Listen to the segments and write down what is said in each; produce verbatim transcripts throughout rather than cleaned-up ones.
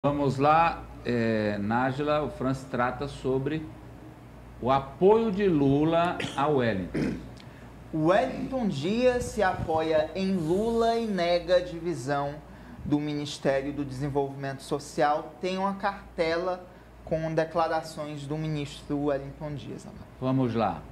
Vamos lá, é, Nájila, o Francis trata sobre o apoio de Lula a Wellington. Wellington Dias se apoia em Lula e nega a divisão do Ministério do Desenvolvimento Social. Tem uma cartela com declarações do ministro Wellington Dias. Vamos lá.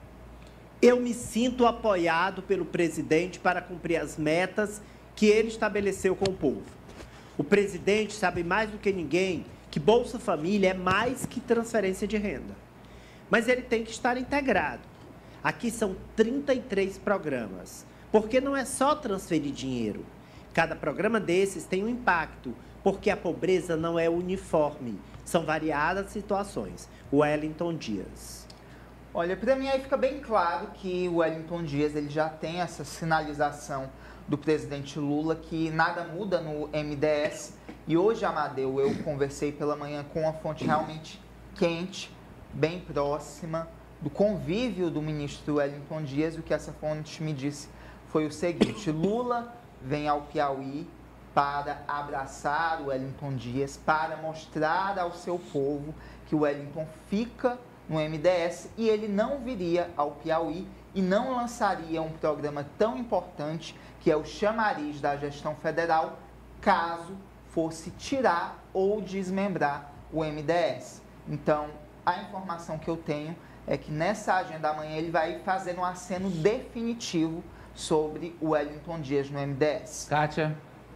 Eu me sinto apoiado pelo presidente para cumprir as metas que ele estabeleceu com o povo. O presidente sabe mais do que ninguém que Bolsa Família é mais que transferência de renda. Mas ele tem que estar integrado. Aqui são trinta e três programas, porque não é só transferir dinheiro. Cada programa desses tem um impacto, porque a pobreza não é uniforme, são variadas situações. Wellington Dias. Olha, para mim aí fica bem claro que o Wellington Dias ele já tem essa sinalização do presidente Lula que nada muda no M D S. E hoje, Amadeu, eu conversei pela manhã com uma fonte realmente quente, bem próxima do convívio do ministro Wellington Dias. O que essa fonte me disse foi o seguinte: Lula vem ao Piauí para abraçar o Wellington Dias, para mostrar ao seu povo que o Wellington fica no M D S e ele não viria ao Piauí e não lançaria um programa tão importante que é o chamariz da gestão federal, caso fosse tirar ou desmembrar o M D S. Então, a informação que eu tenho é que nessa agenda amanhã ele vai fazer um aceno definitivo sobre o Wellington Dias no M D S. Kátia?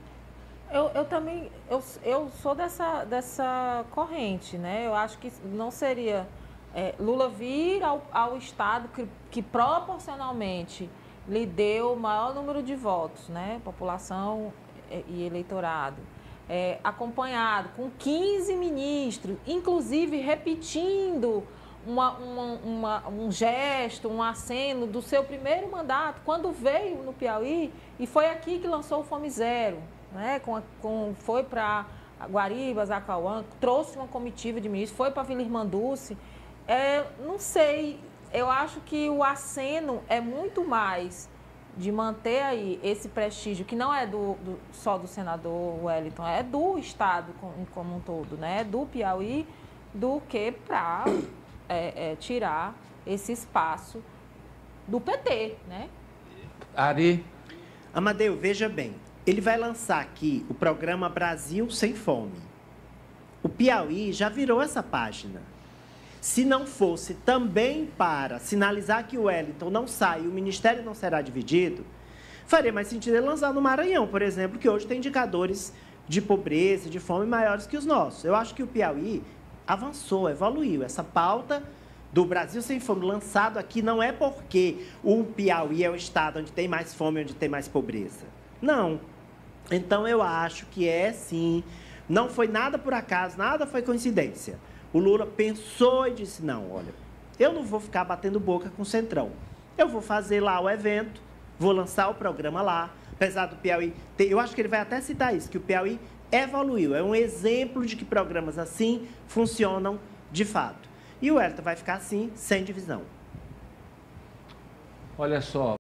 Eu, eu também, eu, eu sou dessa, dessa corrente, né? Eu acho que não seria é, Lula vir ao, ao Estado que, que proporcionalmente lhe deu o maior número de votos, né? População e eleitorado. É, acompanhado com quinze ministros, inclusive repetindo uma, uma, uma, um gesto, um aceno do seu primeiro mandato, quando veio no Piauí, e foi aqui que lançou o Fome Zero, né? com, com, foi para Guaribas, Acauã, trouxe uma comitiva de ministros, foi para Vila Irmanduce. É, não sei, eu acho que o aceno é muito mais de manter aí esse prestígio, que não é do, do, só do senador Wellington, é do Estado como, como um todo, né? Do Piauí, do que para é, é, tirar esse espaço do P T, né? Ari? Amadeu, veja bem, ele vai lançar aqui o programa Brasil Sem Fome. O Piauí já virou essa página. Se não fosse também para sinalizar que o Wellington não sai e o Ministério não será dividido, faria mais sentido ele lançar no Maranhão, por exemplo, que hoje tem indicadores de pobreza, de fome maiores que os nossos. Eu acho que o Piauí avançou, evoluiu. Essa pauta do Brasil Sem Fome lançado aqui não é porque o Piauí é o estado onde tem mais fome, onde tem mais pobreza. Não. Então, eu acho que é, sim, não foi nada por acaso, nada foi coincidência. O Lula pensou e disse, não, olha, eu não vou ficar batendo boca com o Centrão. Eu vou fazer lá o evento, vou lançar o programa lá, apesar do Piauí ter, eu acho que ele vai até citar isso, que o Piauí evoluiu, é um exemplo de que programas assim funcionam de fato. E o Wellington vai ficar assim, sem divisão. Olha só.